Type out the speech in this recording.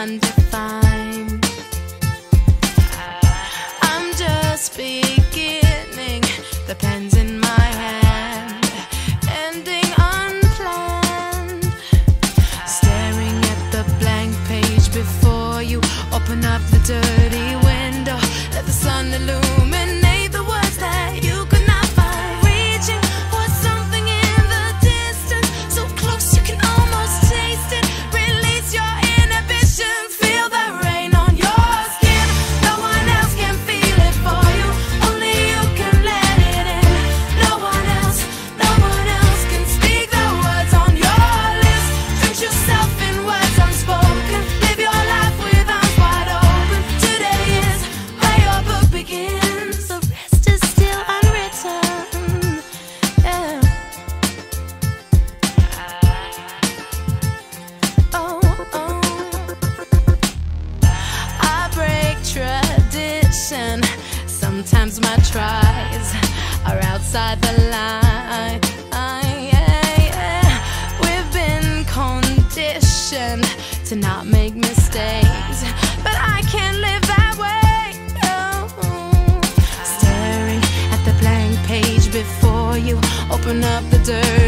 undefined. I'm just beginning, the pen's in my hand, ending unplanned. Staring at the blank page before you, open up the dirty window, let the sun illuminate the words that you could not find. Reaching for something in the distance, so close you can almost taste it. Release your inhibitions, feel the rain on your skin. No one else can feel it for you, only you can let it in. No one else can speak the words on your lips. Drench yourself in words unspoken, live your life with arms wide open. Today is where your book begins, the rest is still unwritten. Yeah. Oh, oh. I break tradition. Sometimes my tries are outside the line. We've been conditioned to not make mistakes, but I can't live that way. Oh. Staring at the blank page before you, open up the dirt